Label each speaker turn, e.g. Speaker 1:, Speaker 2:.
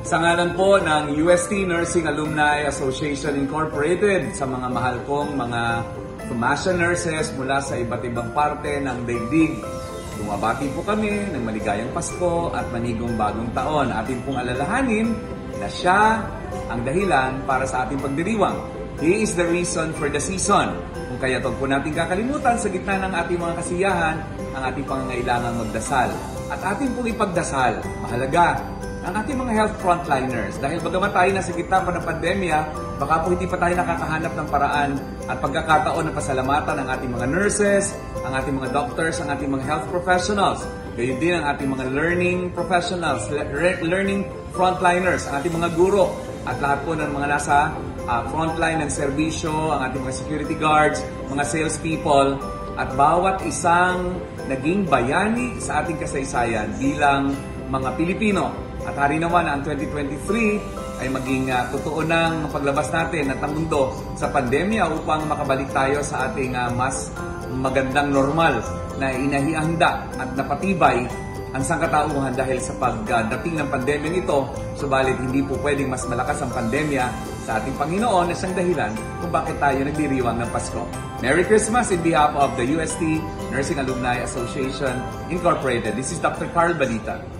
Speaker 1: Sa ngalan po ng UST Nursing Alumni Association Incorporated, sa mga mahal kong mga FMASA nurses mula sa iba't ibang parte ng daigdig, bumabati po kami ng maligayang Pasko at manigong bagong taon. Atin pong alalahanin na siya ang dahilan para sa ating pagdiriwang. He is the reason for the season. Kung kaya ito po natin kakalimutan sa gitna ng ating mga kasiyahan, ang ating pangangailangan magdasal. At ating pong ipagdasal, mahalaga, ang ating mga health frontliners. Dahil bagamat tayo nasa gitna pa ng pandemya, baka po hindi pa tayo nakakahanap ng paraan at pagkakataon na pasalamatan ang ating mga nurses, ang ating mga doctors, ang ating mga health professionals. Gayon din ang ating mga learning professionals, learning frontliners, ang ating mga guro, at lahat po ng mga nasa frontline ng serbisyo, ang ating mga security guards, mga salespeople, at bawat isang naging bayani sa ating kasaysayan bilang mga Pilipino. At hari naman ang 2023 ay maging totoo ng paglabas natin at ang mundo sa pandemya upang makabalik tayo sa ating mas magandang normal na inahihanda at napatibay ang sangkatauhan dahil sa pagdating ng pandemya ito. Subalit hindi po pwedeng mas malakas ang pandemya sa ating Panginoon na siyang dahilan kung bakit tayo nagdiriwang ng Pasko. Merry Christmas in behalf of the UST Nursing Alumni Association Incorporated. This is Dr. Carl Balita.